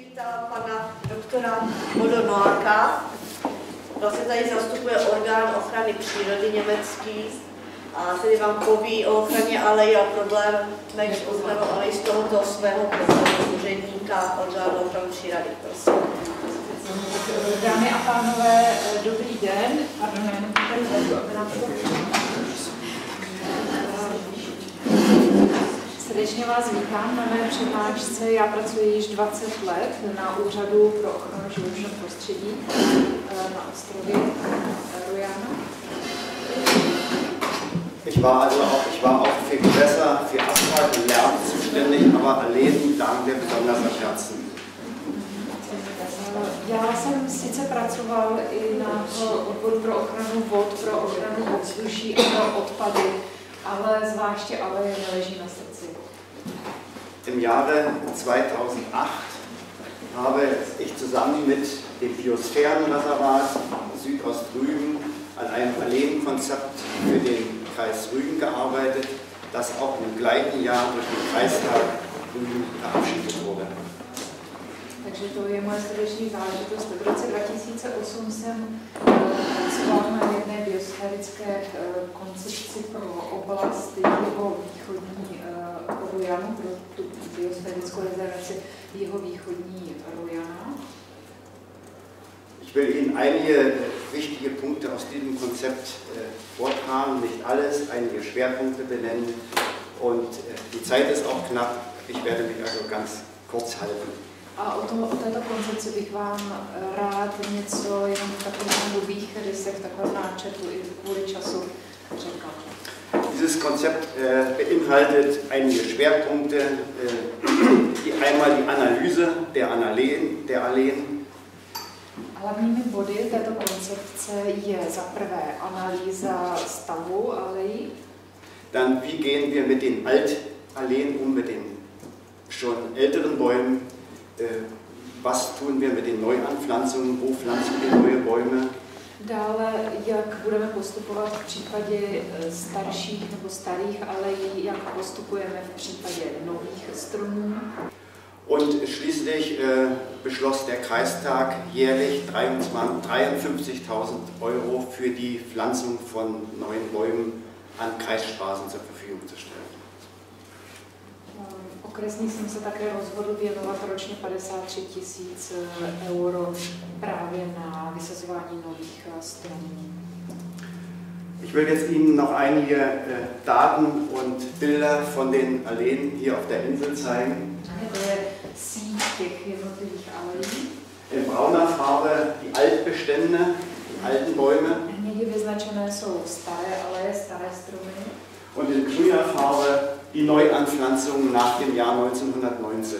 přivítala pana doktora Bodo Noaka. Vlastně tady zastupuje orgán ochrany přírody německý a tedy vám poví o ochraně alejí a problémech s ochranou alejí z tohoto svého úředníka orgánu ochrany přírody. Prosím. Dámy a pánové, dobrý den. Pardon, jenom srdečně vás vítám na mé přednášce. Já pracuji již 20 let na Úřadu pro ochranu životního prostředí na ostrově Rujana. Ich war auch für Gewässer, für Asphalt und Lärm zuständig, aber Alleen lagen mir besonders am Herzen. Já jsem sice pracoval i na odboru pro ochranu vod, pro ochranu ovzduší a pro odpady, ale zvláště aleje neleží na srdci. Im Jahre 2008 habe ich zusammen mit dem Biosphärenreservat Südostrügen an einem Alleenkonzept für den Kreis Rügen gearbeitet, das auch im gleichen Jahr durch den Kreistag Rügen verabschiedet wurde. Takže to je moje srdeční záležitost. V roce 2008 jsem pracoval na jedné biosférické koncepci pro oblast jeho východní Rujana, pro tu biosférickou rezervaci jeho východní Rujana. Ich will Ihnen einige wichtige Punkte aus diesem Konzept vortragen, nicht alles, einige Schwerpunkte benennen und die Zeit ist auch knapp, ich werde mich also ganz kurz halten. A o této koncepci bych vám rád něco jenom v takových hrubých rysech, takovém náčetu i kvůli času řekl. Dieses Konzept beinhaltet einige Schwerpunkte, einmal die Analyse der Alleen. Hlavními body této koncepce je za prvé analýza stavu alejí. Dann wie gehen wir mit den Altalleen mit den schon älteren Bäumen? Was tun wir mit den Neuanpflanzungen? Wo pflanzen wir neue Bäume? Dále, jak budeme postupovat v případě starších nebo starých alejí, jak postupujeme v případě nových stromů. Und schließlich beschloss der Kreistag jährlich 53.000 € für die Pflanzung von neuen Bäumen an Kreisstraßen zur Verfügung zu stellen. Okresní jsem se také rozhodl věnovat ročně 53 000 € právě na vysazování nových stromů. Ich will jetzt Ihnen noch einige Daten und Bilder von den Alleen hier auf der Insel zeigen. In brauner Farbe die Altbestände, die alten Bäume. Und in grüner Farbe die Neuanpflanzungen nach dem Jahr 1990.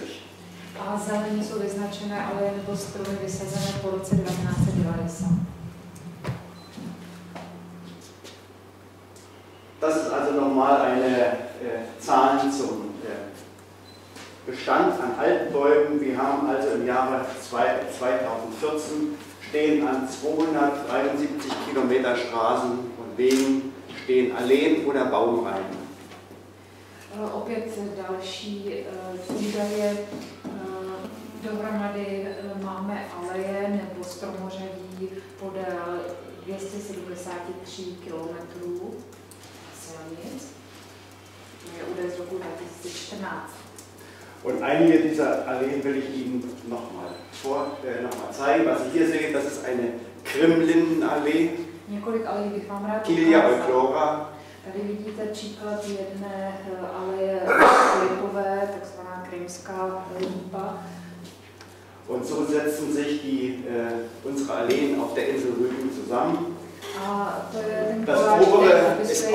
Das ist also nochmal eine Zahlen zum Bestand an alten Bäumen. Wir haben also im Jahre 2014 stehen an 273 Kilometer Straßen und Wegen stehen Alleen oder Baumreihen. Opět další údaje. Dohromady máme aleje nebo stromořadí podél 273 kilometrů silnic. To je údaj z roku 2014. Und einige dieser Alleen will ich Ihnen nochmal zeigen. Was Sie hier sehen, das ist eine Krimlindenallee. Několik alejí bych vám rád Kilia euflora. Tady vidíte příklad jedné aleje lipové, takzvaná krymská lípa. Und so setzen sich unsere Alleen auf der Insel Rügen zusammen. A to je ten das obere ist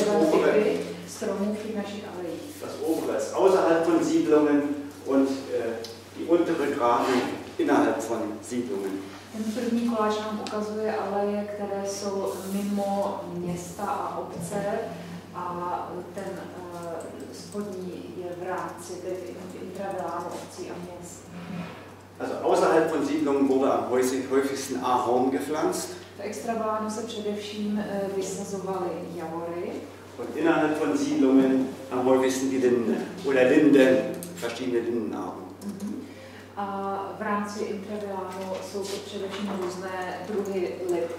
außerhalb von Siedlungen und die untere Grafik innerhalb von Siedlungen. Ten první koláč nám ukazuje aleje, které jsou mimo města a obce, a ten spodní je v rámci intravilánu obcí a měst. Also außerhalb von Siedlungen wurde am häufigsten Ahorn gepflanzt. V extravilánu se především vysazovaly javory. Und innerhalb von Siedlungen am häufigsten die Linde oder Linden, verschiedene Lindenarten. A v rámci intravilánu jsou to především různé druhy lip.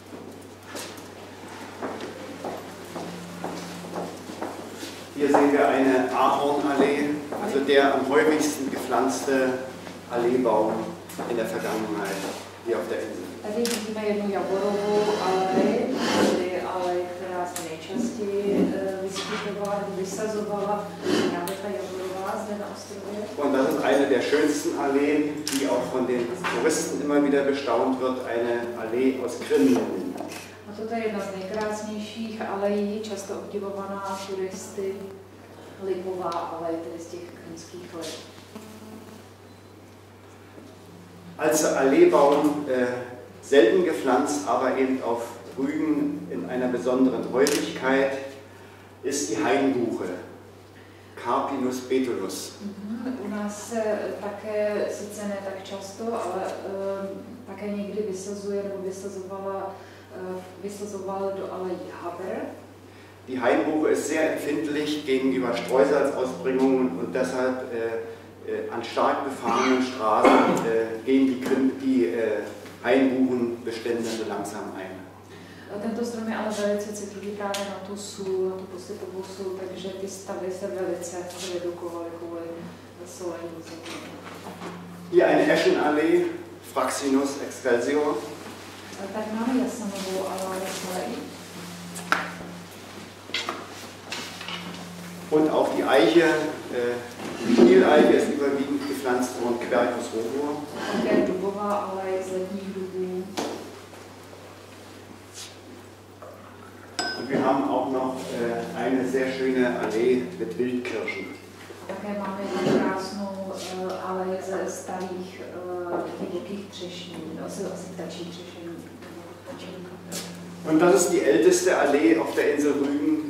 Hier sehen wir eine Ahornallee, also der am häufigsten gepflanzte Alleebaum in der Vergangenheit hier auf der Insel. Tady vidíme jednu jaborovou alej, tedy alej, která se nejčastěji vyskytovala, vysazovala právě ta jaborová zde na ostrově. Und das ist eine der schönsten Alleen, die auch von den Touristen immer wieder bestaunt wird, eine Allee aus Krimmen. A toto je jedna z nejkrásnějších alejí, často obdivovaná turisty, lipová alej, tedy z těch krymských lip. Als Alleebaum selten gepflanzt, aber eben auf Rügen in einer besonderen Häufigkeit ist die Hainbuche, Carpinus betulus. U nás se také, sice ne tak často, ale také někdy vysazuje nebo vysazoval do alejí Haber. Die Hainbuche ist sehr empfindlich gegenüber Streusalzausbringungen und deshalb an stark befahrenen Straßen gehen die Hainbuchenbestände so langsam ein. Tento strom je ale velice citlivý právě na tu sůl, na tu posypovou sůl, takže ty stavy se velice redukovaly kvůli solení země. Hier eine Eschenallee, Fraxinus excelsior. Tak máme jasanovou alej. Und auch die Eiche, die Stieleiche ist überwiegend gepflanzt worden, Quercus robur. Také dubová alej z letních dubů. Und wir haben auch noch eine sehr schöne Allee mit Wildkirschen. Také máme jednu krásnou alej ze starých divokých třešní, asi ptačí třešení. Und das ist die älteste Allee auf der Insel Rügen,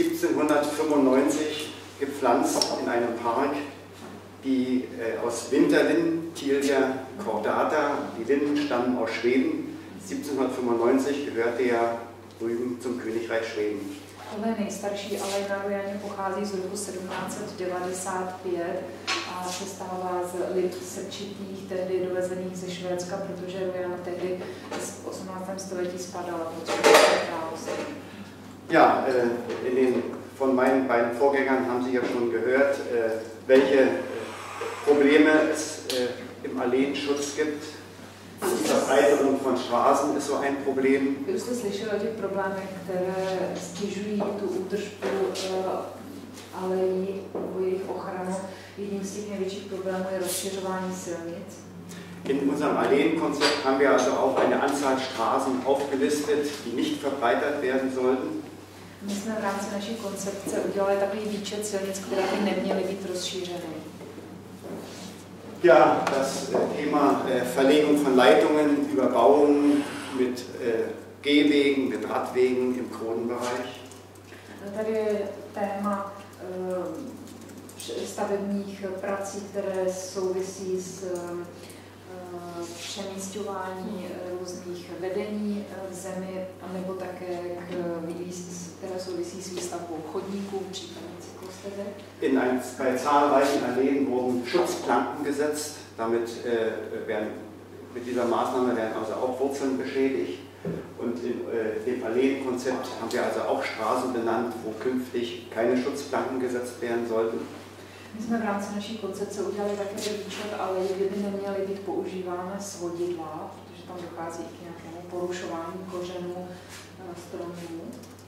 1795 gepflanzt in einem Park, die aus Winterlinden, Tilia cordata, die Linden stammen aus Schweden. 1795 gehörte ja Rügen zum Königreich Schweden. Tohle nejstarší alej na Rujaně pochází z roku 1795 a se stává z lip srčitých, tehdy dovezených ze Švédska, protože Rujana tehdy v 18. století spadala pod Švédské království. Ja, von meinen beiden Vorgängern haben Sie ja schon gehört, welche Probleme es im Alleenschutz gibt. Die Verbreiterung von Straßen ist so ein Problem. Vy už jste slyšeli o těch problémech, které stěžují tu údržbu alejí nebo jejich ochranu. Jedním z těch největších problémů je rozšiřování silnic. In unserem Alleenkonzept haben wir also auch eine Anzahl Straßen aufgelistet, die nicht verbreitert werden sollten. My jsme v rámci naší koncepce udělali takový výčet silnic, které by neměly být rozšířeny. Ja, das Thema Verlegung von Leitungen, Überbauung mit Gehwegen, mit Radwegen im Kronenbereich. Tady je téma stavebních prací, které souvisí s přemísťování různých vedení v zemi, nebo také které souvisí s výstavbou chodníků, případně cyklostezek. Bei zahlreichen Alleen wurden Schutzplanken gesetzt. Mit dieser Maßnahme werden also auch Wurzeln beschädigt. Und in dem Alleenkonzept haben wir also auch Straßen benannt, wo künftig keine Schutzplanken gesetzt werden sollten. My jsme v rámci naší koncepce udělali také výčet, ale kdyby neměly být používány svodidla, protože tam dochází k nějakému porušování kořenů stromů.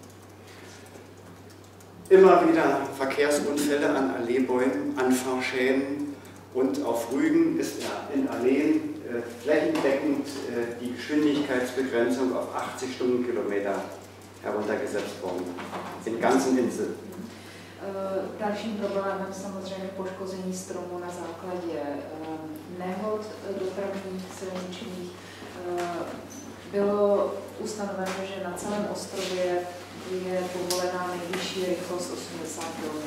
Immer wieder Verkehrsunfälle an Alleebäumen, Anfahrschäden und auf Rügen ist in Alleen flächendeckend die Geschwindigkeitsbegrenzung auf 80 Stundenkilometer heruntergesetzt worden, in ganzen Insel. Dalším problémem samozřejmě poškození stromů na základě nehod dopravních silničních. Bylo ustanoveno, že na celém ostrově je povolená nejvyšší rychlost 80 km.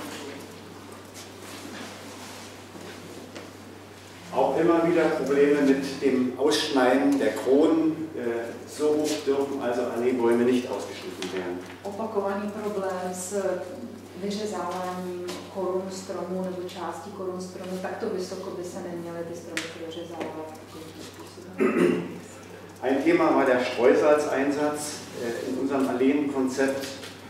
Auch immer wieder Probleme mit dem Ausschneiden der Kronen. So hoch dürfen also Alleebäume nicht ausgeschnitten werden. Opakovaný problém s vyřezáváním korun stromů nebo částí korun stromů, takto vysoko by se neměly ty stromy Thema war der Streusalzeinsatz in unserem Alleenkonzept.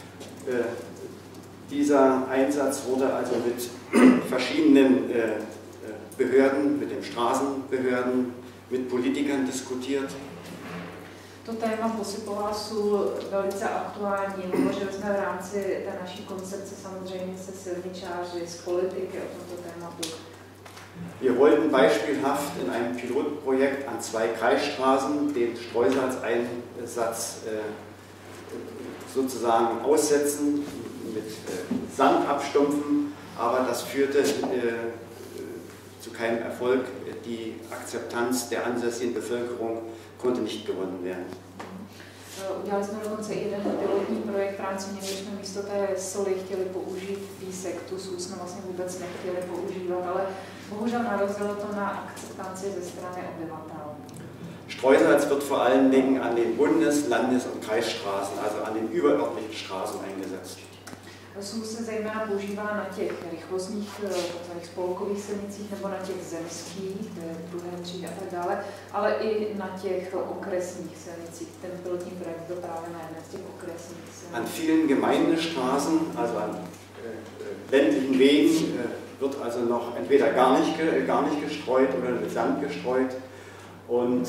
Dieser Einsatz wurde also mit verschiedenen Behörden, mit den Straßenbehörden, mit Politikern diskutiert. To téma posypová sú velice aktuální. Hovořili jsme v rámci té naší koncepce samozřejmě se silničáři, z politiky o tomto tématu. Wir wollten beispielhaft in einem Pilotprojekt an 2 Kreisstraßen den Streusalzeinsatz sozusagen aussetzen, mit Sand abstumpfen, aber das führte zu keinem Erfolg. Die Akzeptanz der ansässigen Bevölkerung konnte nicht gewonnen werden. Udělali jsme dokonce jeden pilotní projekt, v rámci něj jsme místo té soli chtěli použít písek, tu sůl jsme vlastně vůbec nechtěli používat, ale bohužel narazilo to na akceptanci ze strany obyvatel. Streusalz wird vor allen Dingen an den Bundes-, Landes- und Kreisstraßen, also an den überörtlichen Straßen eingesetzt. Sůl se zejména používá na těch rychlostních, takzvaných spolkových silnicích nebo na těch zemských, druhé třídy a tak dále, ale i na těch okresních silnicích. Ten pilotní projekt byl právě na jedné z těch okresních silnic. An vielen Gemeindestraßen, also an ländlichen Wegen, wird also noch entweder gar nicht gestreut oder mit Sand gestreut. Und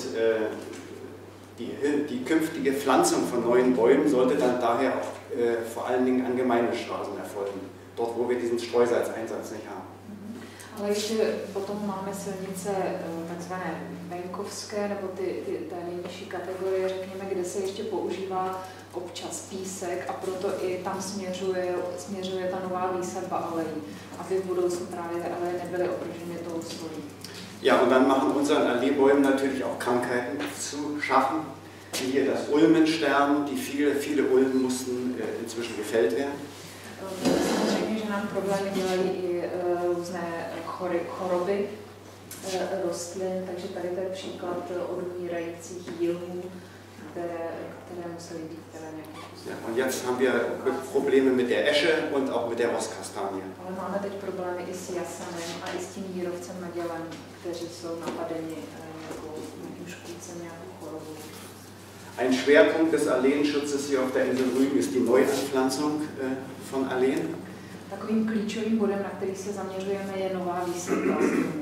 die künftige Pflanzung von neuen Bäumen sollte dann daher auch vor allen Dingen an Gemeindestraßen erfolgen, dort wo wir diesen Streusalzeinsatz nicht haben. Ale ještě potom máme silnice takzvané venkovské, nebo té nejnižší kategorie, řekněme, kde se ještě používá občas písek a proto i tam směřuje ta nová výsadba alejí, aby v budoucnu právě ty aleje nebyly obrženy tou solí. Ja, und dann machen unseren Alleebäumen natürlich auch Krankheiten zu schaffen, wie hier das Ulmensterben, die viele Ulmen mussten inzwischen gefällt werden. Samozřejmě, že nám problémy dělají i různé choroby rostlin, takže tady to je příklad odumírajících jílmů, které musely být nějakým způsobem. Ja, und jetzt haben wir Probleme mit der Esche und auch mit der Rosskastanie. Ale máme teď problémy i s jasanem a i s tím jírovcem nadělem, kteří jsou napadeni nějakým škůdcem, nějakou chorobou. Ein Schwerpunkt des Alleenschutzes hier auf der Insel Rügen ist die Neuanpflanzung von Alleen. Takovým klíčovým bodem, na který se zaměřujeme, je nová výsadba.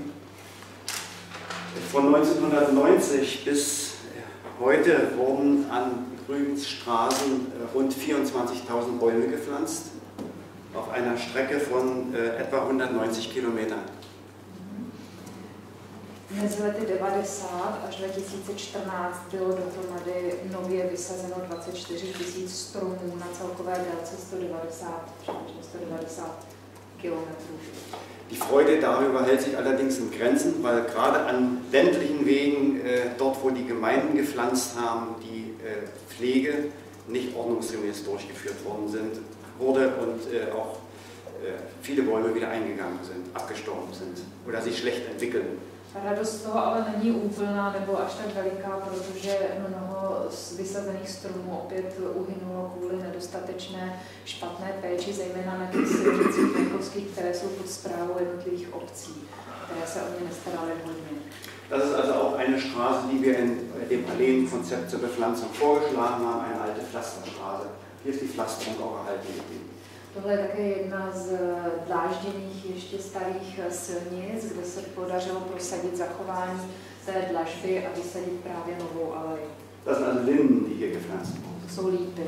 Von 1990 bis heute wurden an Rügens Straßen rund 24.000 Bäume gepflanzt, auf einer Strecke von etwa 190 Kilometern. Mezi lety 90 až 2014 bylo dohromady nově vysazeno 24 000 stromů na celkové délce 190 kilometrů. Die Freude darüber hält sich allerdings in Grenzen, weil gerade an ländlichen Wegen, dort wo die Gemeinden gepflanzt haben, die Pflege nicht ordnungsgemäß durchgeführt wurde und auch viele Bäume wieder eingegangen sind, abgestorben sind oder sich schlecht entwickeln. Radost toho ale není úplná nebo až tak veliká, protože mnoho z vysazených stromů opět uhynulo kvůli nedostatečné špatné péči, zejména na těch silnicích venkovských, které jsou pod správou jednotlivých obcí, které se o ně nestaraly hodně. Das ist also auch eine Straße, die wir in dem Alleenkonzept zur Bepflanzung vorgeschlagen haben, eine alte Pflasterstraße. Hier ist die Pflasterung auch erhalten geblieben. Tohle je také jedna z dlážděných ještě starých silnic, kde se podařilo prosadit zachování té dlažby a vysadit právě novou aleji. Das sind also Linden, die hier gepflanzt wurden. To jsou lípy.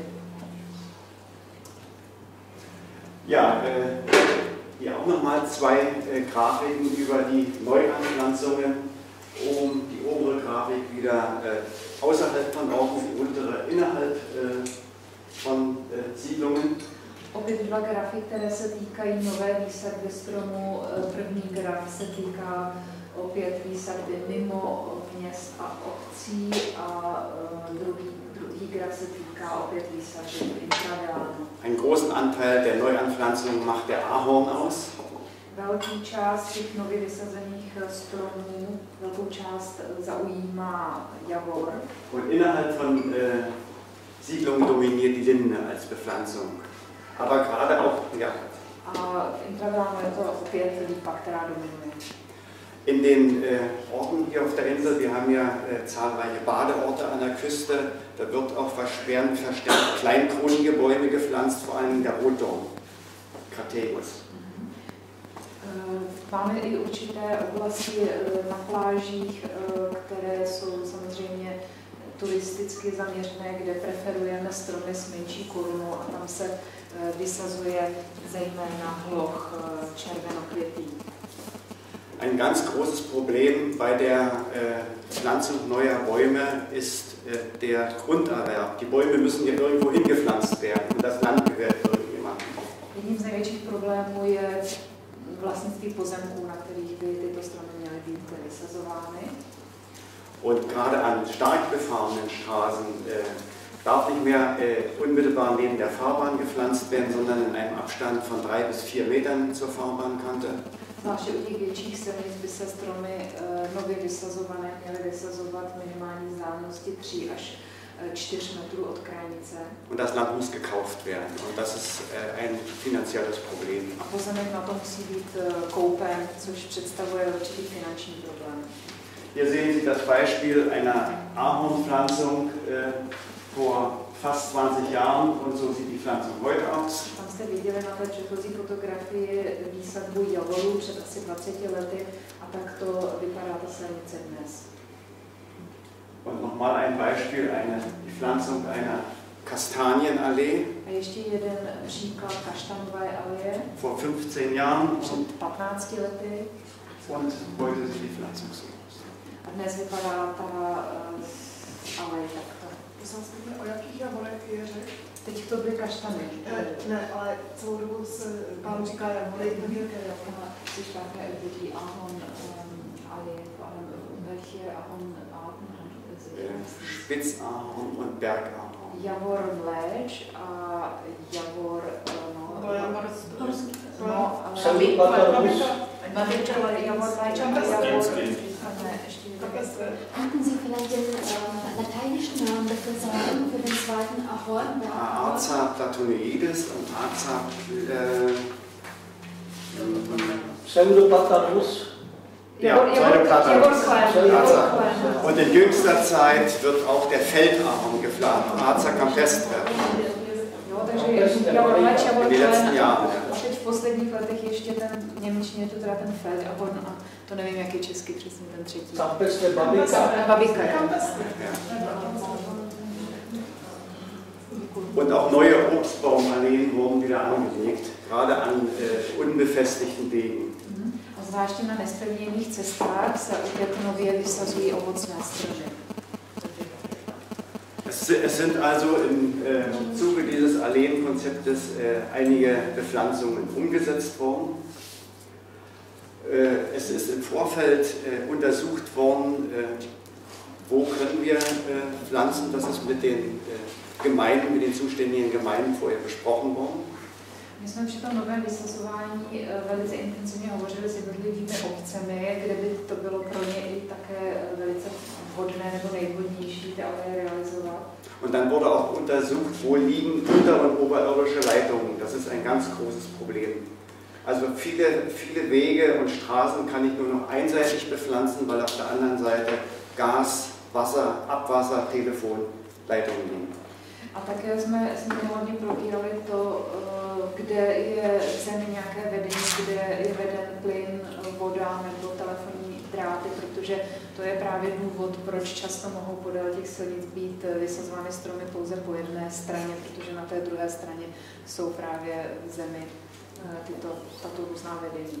Ja, hier auch nochmal 2 Grafiken über die Neuanpflanzungen. Oben die obere Grafik wieder außerhalb von Orten, die untere innerhalb von Siedlungen. Opět 2 grafy, které se týkají nové výsadby stromů. První graf se týká opět výsadby mimo měst a obcí a druhý graf se týká opět výsadby intravilánu. Einen großen Anteil der Neuanpflanzung macht der Ahorn aus. Velkou část těch nově vysazených stromů, velkou část zaujímá javor. Und innerhalb von Siedlungen dominiert die Linde als Bepflanzung. Aber gerade auch, ja. A v intravilánu je to opět lípa, která dominuje. In den Orten hier auf der Insel, wir haben ja zahlreiche Badeorte an der Küste, da wird auch verstärkt kleinkronige Bäume gepflanzt, vor allem der Rotdorn, Crategus. Máme i určité oblasti na plážích, které jsou samozřejmě turisticky zaměřené, kde preferujeme stromy s menší korunou a tam se vysazuje zejména hloch červenokvětý. Ein ganz großes Problem bei der Pflanzung neuer Bäume ist der Grunderwerb. Die Bäume müssen hier irgendwo hingepflanzt werden und das Land gehört irgendjemandem. Jedním z největších problémů je vlastnictví pozemků, na kterých by tyto stromy měly být vysazovány. Und gerade an stark befahrenen Straßen darf nicht mehr unmittelbar neben der Fahrbahn gepflanzt werden, sondern in einem Abstand von 3 bis 4 Metern zur Fahrbahnkante. Zvláště u těch větších silnic by se stromy nově vysazované měly vysazovat minimální vzdálenosti 3 až 4 metrů od krajnice. Und das Land muss gekauft werden. Und das ist ein finanzielles Problem. A pozemek na to musí být koupen, což představuje určitý finanční problém. Hier sehen Sie das Beispiel einer Ahornpflanzung vor fast 20 Jahren und so sieht die Pflanzung heute aus. Tam jste viděli na té předchozí fotografii výsadbu javorů před asi 20 lety a tak to vypadá ta silnice dnes. Und nochmal ein Beispiel, die Pflanzung einer Kastanienallee. A ještě jeden příklad kaštanové aleje. Vor 15 Jahren. Před 15 lety. Und heute sieht die Pflanzung so aus. A dnes vypadá ta alej takto. O jakých javorech je řeč? Teď to byly kaštany. Ne, ale celou dobu se pán říká javory, tak jaké javory? Sie sprachen über die Ahorn-Allee, vor allem welche Ahornarten handelt es sich? Spitzahorn und Bergahorn. Javor mléč a javor, To je javor Könnten Sie vielleicht den lateinischen Namen dafür sagen, für den zweiten Ahorn? Aza platonoides und Aza Pseudoplatanus. Und in jüngster Zeit wird auch der Feldahorn gepflanzt, Aza campestre. In den letzten Jahren. Teď v posledních letech ještě ten němčině je to teda ten Feldahorn a to nevím, jak je česky přesně ten třetí. Campestre babika. Babika. Und auch neue Obstbaumalleen wurden wieder angelegt, gerade an unbefestigten Wegen. A zvláště na nespevněných cestách se opět nově vysazují ovocné stromy. Es sind also im Zuge dieses Alleenkonzeptes einige Bepflanzungen umgesetzt worden. Es ist im Vorfeld untersucht worden, wo können wir pflanzen. Das ist mit den Gemeinden, mit den zuständigen Gemeinden vorher besprochen worden. My jsme při tom novém vysazování velice intenzivně hovořili s jednotlivými obcemi, kde by to bylo pro ně i také velice vhodné nebo nejvhodnější ty aleje realizovat. Und dann wurde auch untersucht, wo liegen unter- und oberirdische Leitungen. Das ist ein ganz großes Problem. Also viele Wege und Straßen kann ich nur noch einseitig bepflanzen, weil auf der anderen Seite Gas, Wasser, Abwasser, Telefonleitungen liegen. A také jsme hodně probírali to, kde je v zemi nějaké vedení, kde je veden plyn, voda nebo telefonní dráty, protože to je právě důvod, proč často mohou podél těch silnic být vysazovány stromy pouze po jedné straně, protože na té druhé straně jsou právě v zemi tato různá vedení.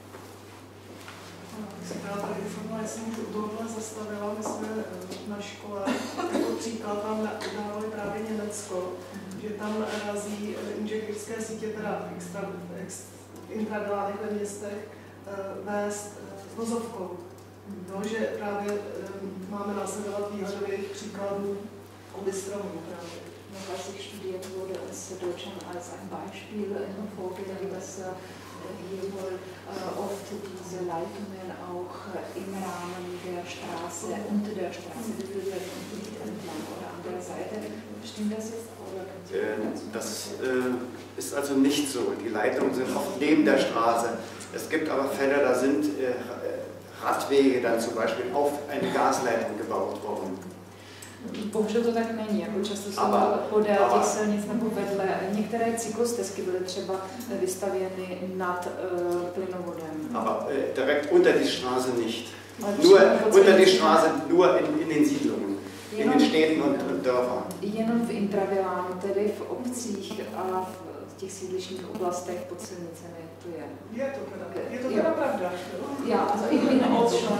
Jsem byla tady informovat, já jsem tohle zastavila, my jsme na škole, jako příklad tam dávali právě Německo, že tam razí inženýrské sítě, teda intradolárech ve městech, vést vozovkou. No, že právě máme následovat výhledových příkladů stromů právě. Noch als ich studiert wurde, als Deutschland als ein Beispiel vorgesehen, dass hier wohl oft diese Leitungen auch im Rahmen der Straße, unter der Straße geführt werden und nicht entlang oder an der Seite. Stimmt das jetzt? Das ist also nicht so. Die Leitungen sind oft neben der Straße. Es gibt aber Fälle, da sind Radwege dann zum Beispiel auf eine Gasleitung gebaut worden. Bohužel to tak není, jako často jsou podél těch silnic nebo vedle. Některé cyklostezky byly třeba vystavěny nad plynovodem. Aber direkt unter die Straße nicht. Nur unter die Straße, nur in den Siedlungen, in den Städten und Dörfern. Jenom v intravilánu, tedy v obcích a v těch sídlišních oblastech pod silnicemi to je. Je to teda pravda. Ja, also in Ort schon.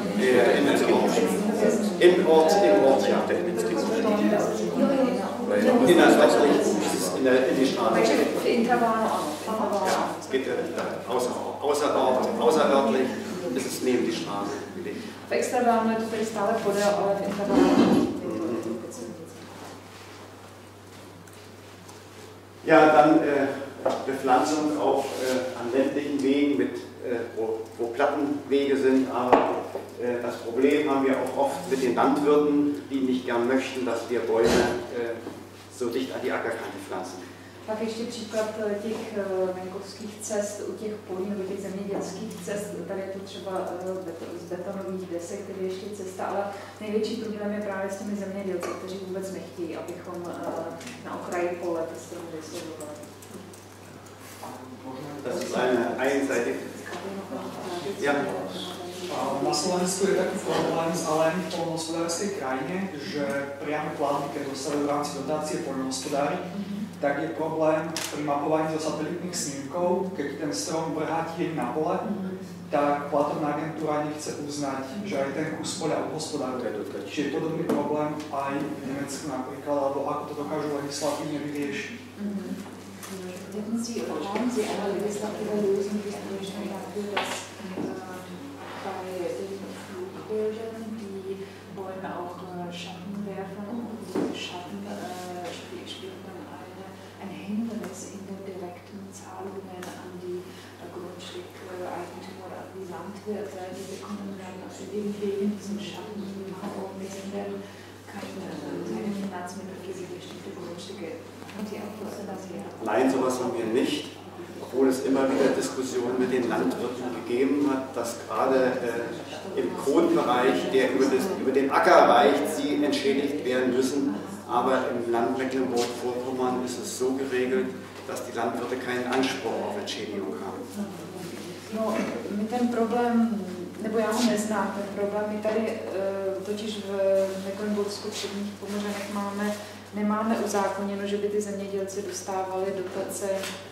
Im Ort, ja. In die Straße. Takže v intravilánu ano. Ja, es geht außerörtlich ist es neben die Straße gelegt. V extravilánu je to tedy stále podél, ale v intravilánu Ja, dann Bepflanzung auch an ländlichen Wegen, wo Plattenwege sind, aber das Problem haben wir auch oft mit den Landwirten, die nicht gern möchten, dass wir Bäume so dicht an die Ackerkante pflanzen. Pak ještě příklad těch venkovských cest u těch polí nebo těch zemědělských cest. Tady je to třeba z betonových desek, který je ještě cesta, ale největší problém je právě s těmi zemědělci, kteří vůbec nechtějí, abychom na okraji pole ty stromy vysazovali. Das ist eine einseitige. Ja. Na Slovensku je taký problém zelený v poľnohospodárskej krajine, že priame platby, keď dostavujú v rámci dotácie poľnohospodári, tak je problém pri mapovaní zo satelitných snímkov, keď ten strom vrhá tieň na pole, tak platobná agentúra nechce uznať, že aj ten kus poľa obhospodáruje. Čiže je podobný problém aj v Nemecku napríklad, alebo ako to dokážu legislatívne vyriešiť. Hätten Sie oder haben Sie eine legislative Lösung, die angestellt dafür, dass bei den Flugbildern die Bäume auch Schatten werfen und diese Schatten spielen dann ein Hindernis in den direkten Zahlungen an die Grundstückeigentümer oder an die Landwirte. Die bekommen dann wegen diesen Schatten auch keine Finanzmittel für die bestimmte Grundstücke. Nein, sowas haben wir nicht, obwohl es immer wieder Diskussionen mit den Landwirten gegeben hat, dass gerade im Kronbereich, der über den Acker reicht, sie entschädigt werden müssen. Aber im Land Mecklenburg-Vorpommern ist es so geregelt, dass die Landwirte keinen Anspruch auf Entschädigung haben. No, my ten problém, nebo já ho neznám, ten problém my tady totiž v Mecklenburgsku předních Pomořanech nemáme uzákoněno, že by ty dostávali dotace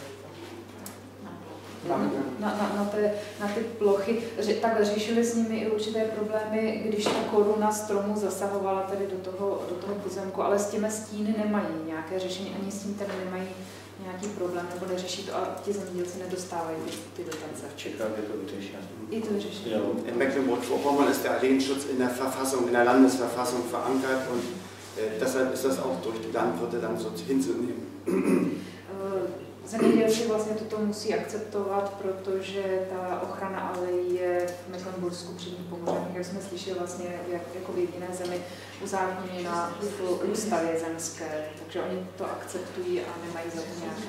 na ty plochy. Takhle řešili s nimi i určité problémy, když ta koruna stromu zasahovala tady do toho pozemku, ale s těmi stíny nemají nějaké řešení, ani s tím tady nemají nějaký problém, nebo neřeší to a ti zemědělci nedostávají ty dotace. I to řeší. In Mecklenburg-Vorpommern ist der Alleenschutz in der Verfassung, in der Landesverfassung verankert und deshalb ist das auch durch die Landwirte dann so hinzunehmen. Zemědělci vlastně toto musí akceptovat, protože ta ochrana alejí je v Mecklenbursku předních Pomořanech, jak jsme slyšeli vlastně jako v jediné zemi uzákoněna v ústavě zemské, takže oni to akceptují a nemají za to nějaké.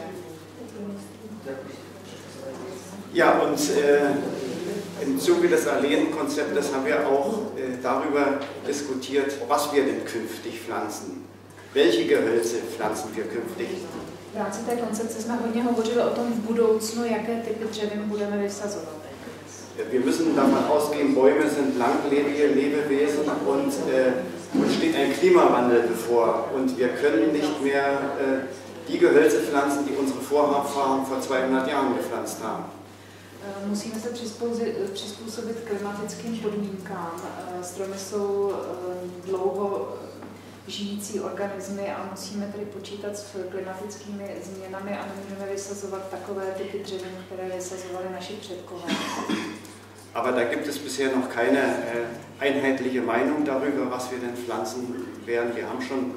Ja, und im Zuge des Alleenkonzeptes haben wir auch darüber diskutiert, was wir denn künftig pflanzen. Welche Gehölze pflanzen wir künftig? V rámci té koncepce jsme hodně hovořili o tom v budoucnu, jaké typy dřevin budeme vysazovat. Wir müssen davon ausgehen, Bäume sind langlebige Lebewesen und uns steht ein Klimawandel bevor. Und wir können nicht mehr die Gehölze pflanzen, die unsere Vorfahren vor 200 Jahren gepflanzt haben. Musíme se přizpůsobit klimatickým podmínkám. Stromy jsou dlouho žijící organismy a musíme tedy počítat s klimatickými změnami a nemůžeme vysazovat takové typy dřevin, které vysazovali naši předkové. Aber da gibt es bisher noch keine einheitliche Meinung darüber, was wir denn pflanzen werden. Wir haben schon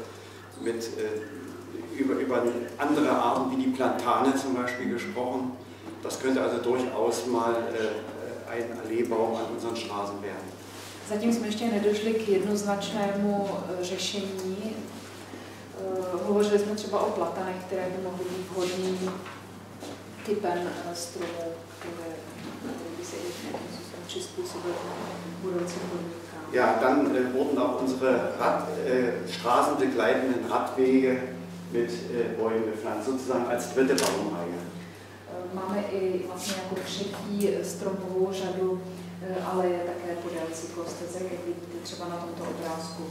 über andere Arten wie die Plantane zum Beispiel gesprochen. Das könnte also durchaus mal ein Alleebaum an unseren Straßen werden. Zatím jsme ještě nedošli k jednoznačnému řešení. Hovořili jsme třeba o platanech, které by mohly být vhodným typem stromů, které by se nějakým způsobem přizpůsobit budoucím podmínkám. Ja, dann wurden auch unsere straßenbegleitenden Radwege mit Bäumen bepflanzt, sozusagen als dritte Baumreihe. Máme i vlastně jako třetí stromovou řadu, ale je také podél cyklostezek, jak vidíte třeba na tomto obrázku.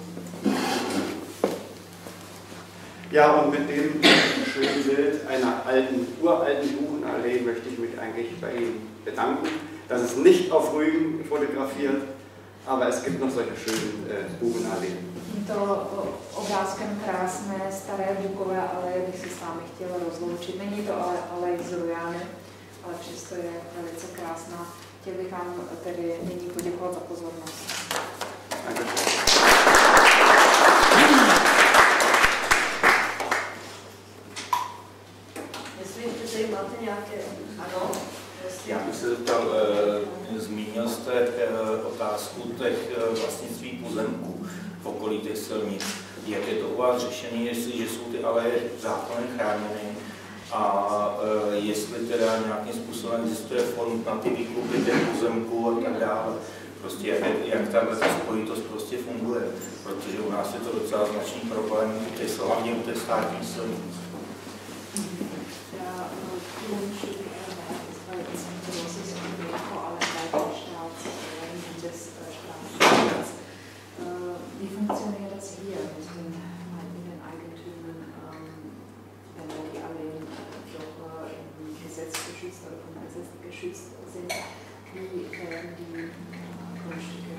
Ja, und mit dem schönen Bild einer uralten Buchenallee möchte ich mich eigentlich bei Ihnen bedanken. Das ist nicht auf Rügen fotografiert, aber es gibt noch solche schönen Buchenalleen. Tímto obrázkem krásné staré bukové aleje bych se s vámi chtěla rozloučit. Není to alej z Rujány, ale přesto je velice krásná. Chtěl bych vám tedy nyní poděkovat za pozornost. Jestli ještě tady máte nějaké, ano? Já bych se zeptal, zmínil jste otázku těch vlastnictví pozemků v okolí těch silnic. Jak je to u vás řešení, jestliže jsou ty aleje zákonem chráněny a jestli teda nějakým způsobem existuje fond na ty výkupy těch pozemků a tak dále. Prostě jak tahle spojitost prostě funguje, protože u nás je to docela značný problém, hlavně u těch státních silnic. Wie funktioniert das hier mit den Eigentümern, wenn die alle doch im Gesetz geschützt oder vom Gesetz geschützt sind? Wie werden die Grundstücke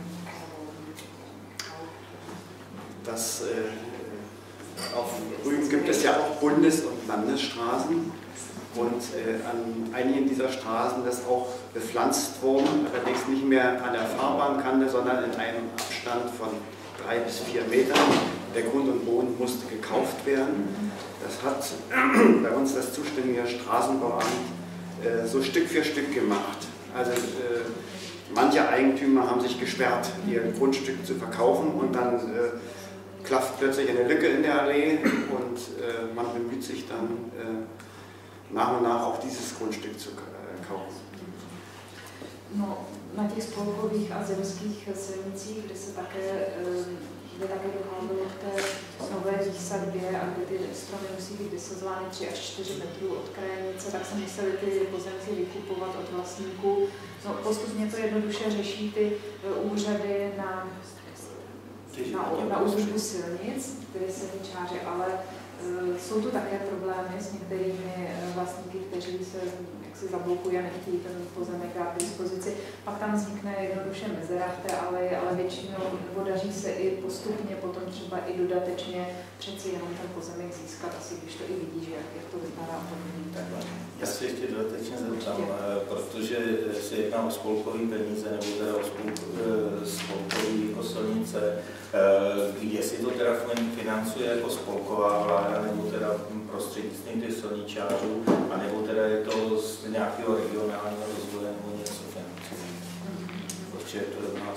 Auf Rügen gibt es ja auch Bundes- und Landesstraßen. Und an einigen dieser Straßen ist auch bepflanzt worden, allerdings nicht mehr an der Fahrbahnkante, sondern in einem Abstand von 3 bis 4 Metern. Der Grund und Boden musste gekauft werden. Das hat bei uns das zuständige Straßenbauamt so Stück für Stück gemacht. Also manche Eigentümer haben sich gesperrt, ihr Grundstück zu verkaufen, und dann klafft plötzlich eine Lücke in der Allee und man bemüht sich dann nach und nach auch dieses Grundstück zu kaufen. No, na těch spolkových a zemských silnicích, kde také docházelo k té nové výsadbě a kde ty stromy musí být vysazovány 3 až 4 metrů od krajnice, tak se museli ty pozemky vykupovat od vlastníků. No, postupně to jednoduše řeší ty úřady na údržbu silnic, tedy silničáři, ale jsou tu také problémy s některými vlastníky, kteří se jaksi zablokují a nechtějí ten pozemek dát k dispozici. Pak tam vznikne jednoduše mezera v té aleji, ale většinou daří se i postupně potom třeba i dodatečně přeci jenom ten pozemek získat, asi když to i vidí, že jak to vypadá podmínky. Já se ještě dodatečně zeptám, protože se jedná o spolkový peníze nebo teda o spolkový jako silnice, jestli to teda financuje jako spolková vláda nebo teda prostřednictvím těch silničářů, anebo teda je to z nějakého regionálního rozvoje nebo něco financuje. Protože to je u nás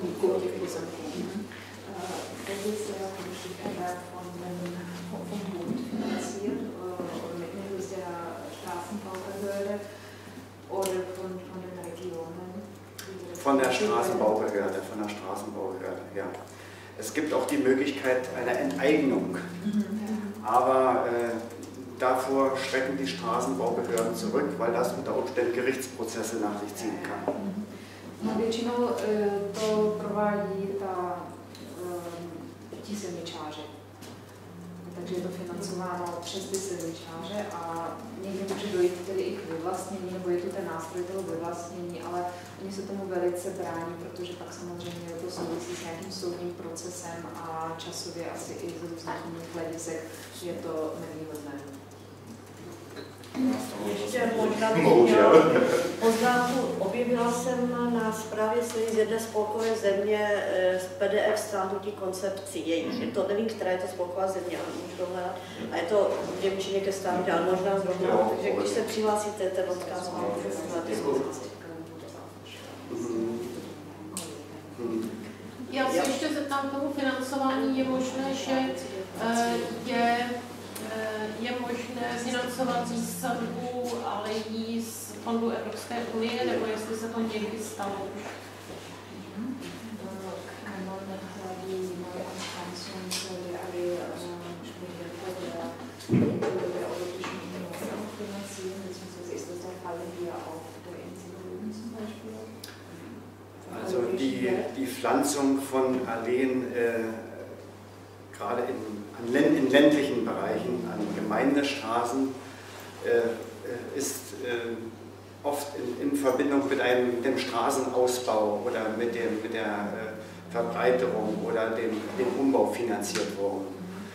Das ist von Bund finanziert, mittels der Straßenbaubehörde oder von den Regionen? Von der Straßenbaubehörde, ja. Es gibt auch die Möglichkeit einer Enteignung, aber davor schrecken die Straßenbaubehörden zurück, weil das unter Umständen Gerichtsprozesse nach sich ziehen kann. No, většinou to provádí ti silničáři. Takže je to financováno přes ty silničáře a někdy může dojít tedy i k vyvlastnění, nebo je to ten nástroj toho vyvlastnění, ale oni se tomu velice brání, protože pak samozřejmě to souvisí s nějakým soudním procesem a časově asi i z různých jiných hledisek je to nevýhodné. Ještě možná poznámku. Objevila jsem na zprávě z jedné spolkové země z PDF stránku těch koncepcí jejich. To nevím, která je to spolková země, ale můžu dohledat. A je to v němčině ke stánku, ale možná zrovna. Takže když se přihlásíte, ten odkaz mám k dispozici. Já se ještě zeptám k tomu financování. Je možné, že je Je možné financovat výsadbu alejí z fondu Evropské unie, nebo jestli se to někdy stalo už? Kann man die Neuanpflanzung der Allee der Europäischen Union finanzieren, beziehungsweise ist das der Fall hier auf der Insel Rügen zum Beispiel? Also die Pflanzung von Alleen gerade in ländlichen Bereichen, an Gemeindestraßen, ist oft in Verbindung mit dem Straßenausbau oder mit der Verbreiterung oder dem Umbau finanziert worden.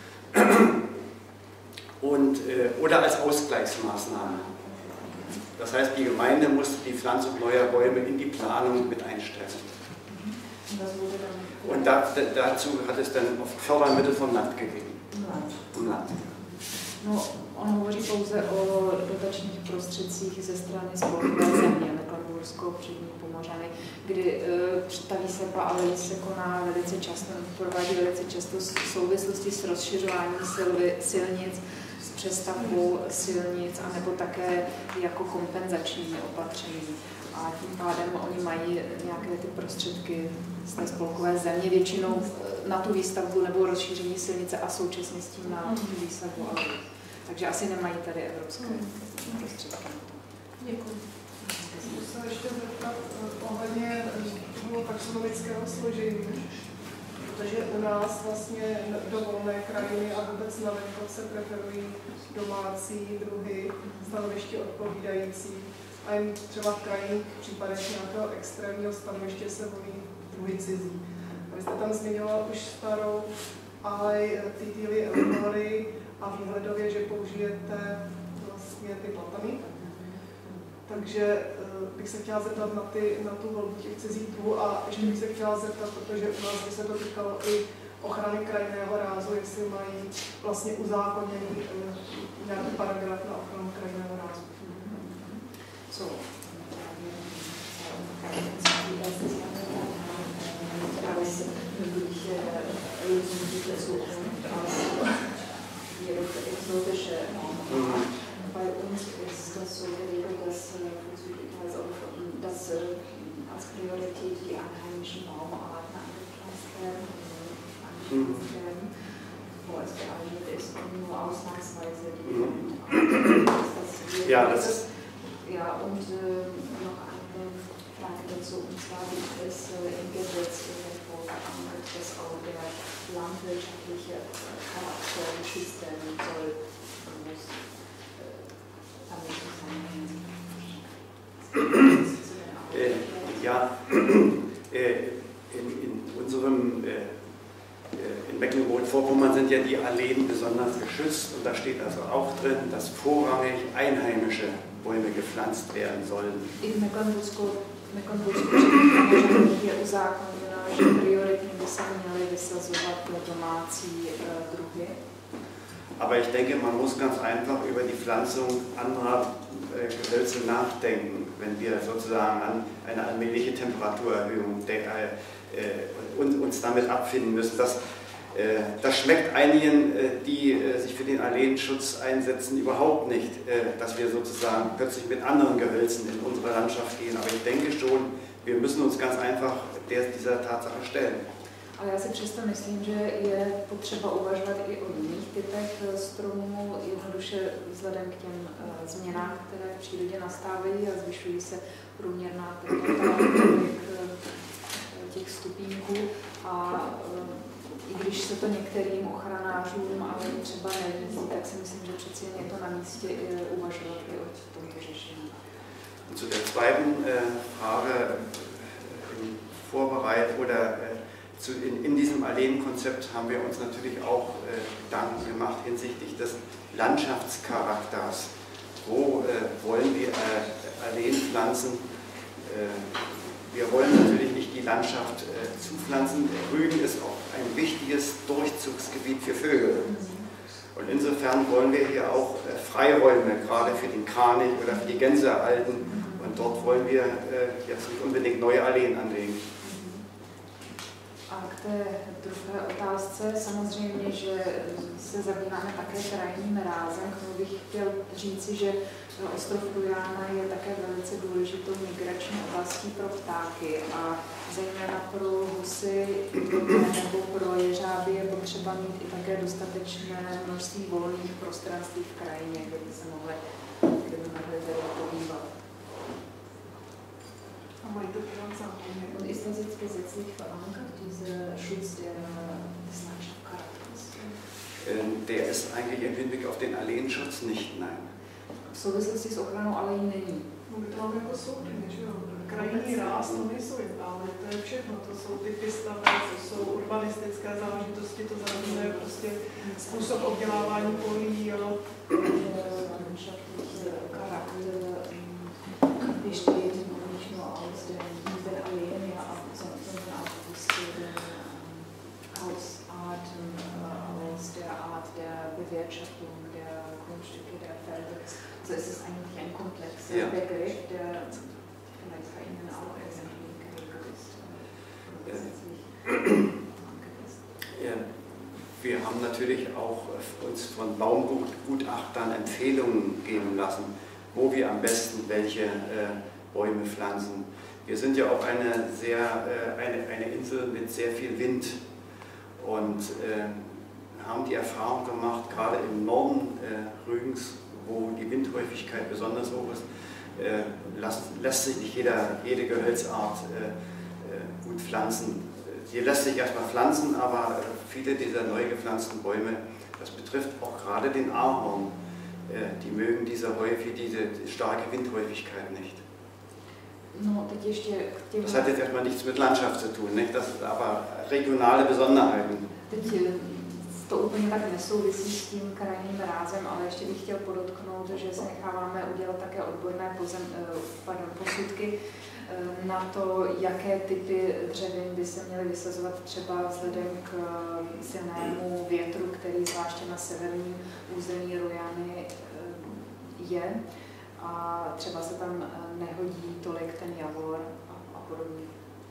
Oder als Ausgleichsmaßnahme. Das heißt, die Gemeinde muss die Pflanzung neuer Bäume in die Planung mit einstellen. Und dazu hat es dann oft Fördermittel vom Land gegeben. No, on hovoří pouze o dotačních prostředcích ze strany spolkové země, Mecklenbursko, přední Pomořany, kdy ta výsadba alej se koná velice často, provádí velice často v souvislosti s rozšiřováním silnic, s přestavbou silnic, anebo také jako kompenzační opatření. A tím pádem oni mají nějaké ty prostředky z té spolkové země, většinou na tu výstavbu nebo rozšíření silnice a současně s tím na tu výstavbu alej. Takže asi nemají tady evropské prostředky. Děkuji. Chci se ještě zeptat ohledně toho taxonomického složení, protože u nás vlastně do volné krajiny a vůbec na venkovce preferují domácí druhy, stanoviště odpovídající. A jen třeba v krajinných případech nějakého extrémního stanoviště se volí druhy cizí. A vy jste tam zmiňoval už starou alej Titili Eleonory a výhledově, že použijete vlastně ty platany. Takže bych se chtěla zeptat na tu volbu těch cizích druhů a ještě bych se chtěla zeptat, protože u nás by se to týkalo i ochrany krajinného rázu, jestli mají vlastně uzákoněný nějaký paragraf na ochranu krajinného rázu. So, bei uns ist das so geregelt, dass als Priorität die einheimischen Baumarten angepflanzt werden, wo es geeignet ist und nur ausnahmsweise die Ja, das ist. Ja, und noch eine Frage dazu, und zwar gibt es im Gesetz verankert, dass auch der landwirtschaftliche Charakter geschützt werden soll und muss damit zusammenhängen. Ja, in unserem in Mecklenburg-Vorpommern sind ja die Alleen besonders geschützt und da steht also auch drin, dass vorrangig einheimische Bäume gepflanzt werden sollen. In Mecklenburgsku je uzákoněno, že prioritně by se měly vysazovat domácí druhy. Aber ich denke, man muss ganz einfach über die Pflanzung anderer Gehölze nachdenken, wenn wir sozusagen an eine allmähliche Temperaturerhöhung uns damit abfinden müssen. Das schmeckt einigen, die sich für den Alleenschutz einsetzen, überhaupt nicht, dass wir sozusagen plötzlich mit anderen Gehölzen in unsere Landschaft gehen. Aber ich denke schon, wir müssen uns ganz einfach dieser Tatsache stellen. Ale já si přesto myslím, že je potřeba uvažovat i o jiných typech stromů, jednoduše vzhledem k těm změnám, které v přírodě nastávají a zvyšují se průměrná teplota těch stupínků. A i když se to některým ochranářům ale třeba nelíbí, tak si myslím, že přeci jen je to na místě uvažovat i o tomto řešení. Zu der zweiten Frage vorbereitet oder in diesem Alleen-Konzept haben wir uns natürlich auch Gedanken gemacht hinsichtlich des Landschaftscharakters. Wo wollen wir Alleen pflanzen? Wir wollen natürlich nicht die Landschaft zupflanzen. Rügen ist auch ein wichtiges Durchzugsgebiet für Vögel. Und insofern wollen wir hier auch Freiräume, gerade für den Kranich oder für die Gänse erhalten. Und dort wollen wir jetzt nicht unbedingt neue Alleen anlegen. A k k té druhé otázce. Samozřejmě, že se zabýváme také krajním rázem. K tomu bych chtěl říci, že ostrov Rujana je také velice důležitou migrační oblastí pro ptáky a zejména pro husy nebo pro jeřáby je potřeba mít i také dostatečné množství volných prostranství v krajině, kde by se mohly pobývat. Und ist das jetzt gesetzlich verankert, dieser Schutz des Landschaftscharakters? Der ist eigentlich im Hinblick auf den Alleenschutz nicht, nein. V souvislosti s ochranou alejí není. No, my to máme jako soukromí, že jo? Krajní ráz, to nejsou invály, to je všechno, to jsou typy staveb, to jsou urbanistické záležitosti, to znamená prostě způsob obdělávání polí, jo. Besteht nicht nur aus den Alleen, ja, sondern auch aus den Hausarten, aus der Art der Bewirtschaftung der Grundstücke, der Felder. Also es ist eigentlich ein komplexer Begriff, der vielleicht bei Ihnen auch irgendwie geregelt ist. Ja. Wir haben natürlich auch uns von Baumgutachtern Empfehlungen geben lassen, wo wir am besten welche Bäume pflanzen. Wir sind ja auch eine Insel mit sehr viel Wind und haben die Erfahrung gemacht, gerade im Norden Rügens, wo die Windhäufigkeit besonders hoch ist, lässt sich nicht jede Gehölzart gut pflanzen. Hier lässt sich erstmal pflanzen, aber viele dieser neu gepflanzten Bäume, das betrifft auch gerade den Ahorn, die mögen diese starke Windhäufigkeit nicht. No, teď ještě k těm... Das hat jetzt erstmal nichts mit Landschaft zu tun, nicht? Das sind aber regionale Besonderheiten. Teď to úplně tak nesouvisí s tím krajním rázem, ale ještě bych chtěl podotknout, že se necháváme udělat také odborné posudky na to, jaké typy dřevin by se měly vysazovat třeba vzhledem k silnému větru, který zvláště na severním území Rujany je. A třeba se tam nehodí tolik ten javor a podobně.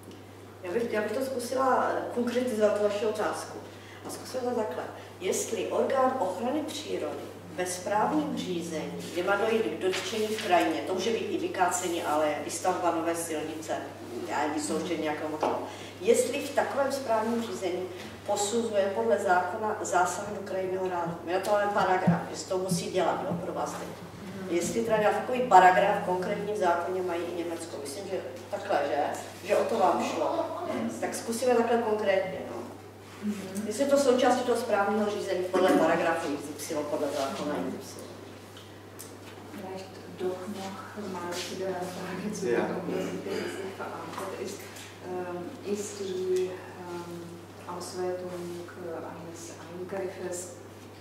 Já bych to zkusila konkretizovat vaši otázku. A zkusila to takhle. Jestli orgán ochrany přírody ve správním řízení, kde má dojít k dotčení v krajině, to může být i vykácení, ale i stavba nové silnice, vysouštění nějakého motoru. Jestli v takovém správním řízení posuzuje podle zákona zásahy do krajinného rázu. My na to máme paragraf, jestli to musí dělat, jo, pro vás teď. Jestli teda takový paragraf v konkrétním zákoně mají i Německo. Myslím, že takhle, že o to vám šlo. Tak zkusíme takhle konkrétně. No. Jestli to součástí toho správního řízení podle paragrafu XY, podle zákona XY. Vielleicht doch noch mal zu der Frage zu der gesetzlich verankert ist. Ist die Auswertung eines Eingriffes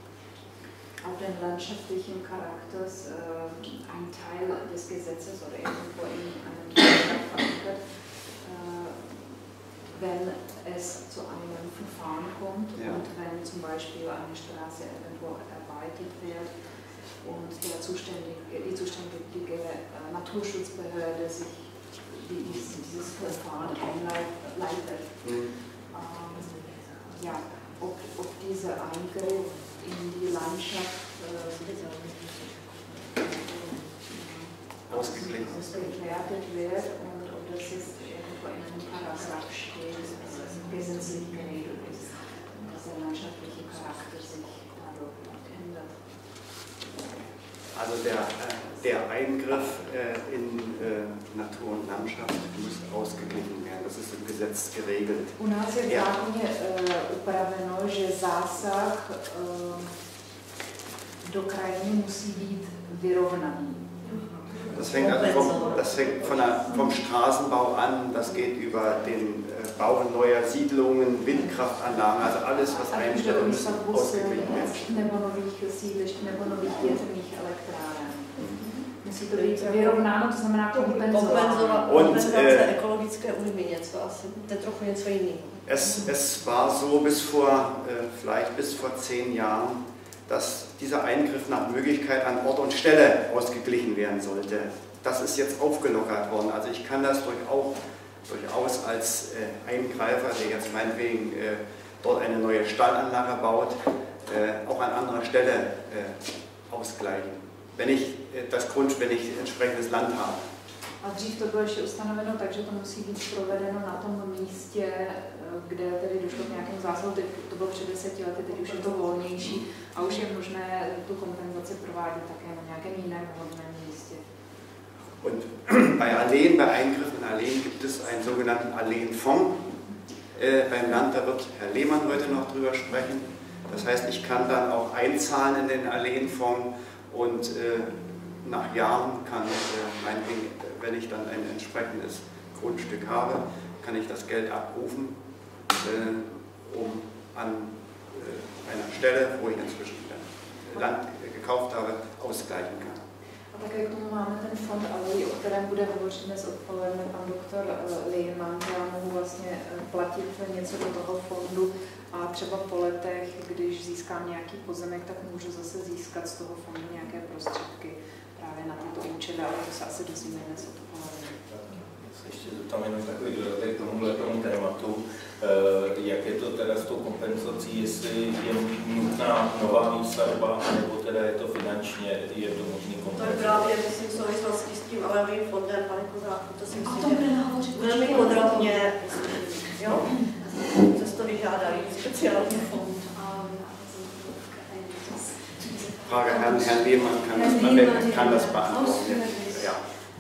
auf den landschaftlichen Charakter ein Teil des Gesetzes oder irgendwo in einem Paragraph verankert, wenn es zu einem Verfahren kommt und wenn zum Beispiel eine Straße irgendwo erweitert wird und die zuständige Naturschutzbehörde sich dieses Verfahren einleitet. Ja, ob dieser Eingriff in die Landschaft ausgewertet wird und ob das jetzt irgendwo in einem Paragraph steht, gesetzlich geregelt ist, dass der landschaftliche Charakter sich dadurch ändert. Also der Eingriff in Natur und Landschaft muss ausgeglichen werden. Das ist im Gesetz geregelt. U nás je v zákoně upraveno, že zásah do krajiny musí být vyrovnaný. Das fängt vom Straßenbau an, das geht über den Bau neuer Siedlungen, Windkraftanlagen, also alles, was einstellt, muss ausgeglichen werden. Nebo nových sídlišť, nebo nových větrných elektráren. Musí to být vyrovnáno, to znamená kompenzace ekologické újmy, něco asi, to je trochu něco jiného. Es war so vielleicht bis vor 10 Jahren, dass dieser Eingriff nach Möglichkeit an Ort und Stelle ausgeglichen werden sollte. Das ist jetzt aufgelockert worden. Also ich kann das durchaus als Eingreifer, der jetzt meinetwegen dort eine neue Stallanlage baut, auch an anderer Stelle ausgleichen, wenn ich entsprechendes Land habe. A dřív to bylo ještě ustanoveno tak, že to musí být provedeno na tom místě, kde tedy došlo k nějakému zásahu. Teď to bylo před 10 lety, teď už je to volnější a už je možné tu kompenzaci provádět také na nějakém jiném vhodném místě. Und bei Alleen, bei Eingriffen in Alleen gibt es einen sogenannten Alleenfonds beim Land, da wird Herr Lehmann heute noch drüber sprechen. Das heißt, ich kann dann auch einzahlen in den Alleenfonds und nach Jahren kann meinetwegen, wenn ich dann ein entsprechendes Grundstück habe, kann ich das Geld abrufen, um an einer Stelle, wo ich inzwischen Land gekauft habe, ausgleichen kann. A také k tomu máme ten fond Alej, o kterém bude hovořit dnes odpoledne pan doktor Lehmann. Já mohu vlastně platit něco do toho fondu a třeba po letech, když získám nějaký pozemek, tak můžu zase získat z toho fondu nějaké prostředky právě na tyto účely, ale to se asi dozvíme dnes odpoledne. Ještě tam jenom takový dodatek k tomuhle tématu, jak je to teda s tou kompenzací, jestli je nutná nová výsadba, nebo teda je to finančně, je to možný kompenzace. To je právě, myslím, v souvislosti s tím Alejovým fondem, pane Kozáku, to si O myslím, tom bude nahovořit velmi podrobně, jo? Co to vyžádají, speciální fond. Frage Herrn Lehmann kann das beantworten. Ja.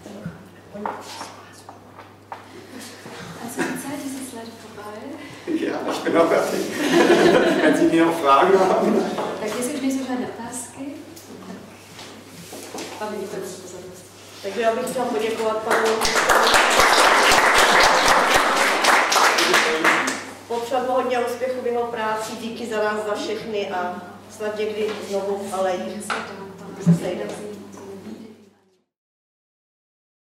Also die Zeit ist jetzt leider vorbei. Ja, ich bin auch fertig. Wenn Sie mir noch Fragen haben. Tak jestli už nejsou žádné otázky, tak vám děkuji za pozornost. Takže já bych chtěla poděkovat panu. Popřát mu hodně úspěchu v jeho práci, díky za nás, za všechny a snad někdy znovu, ale se sejdeme.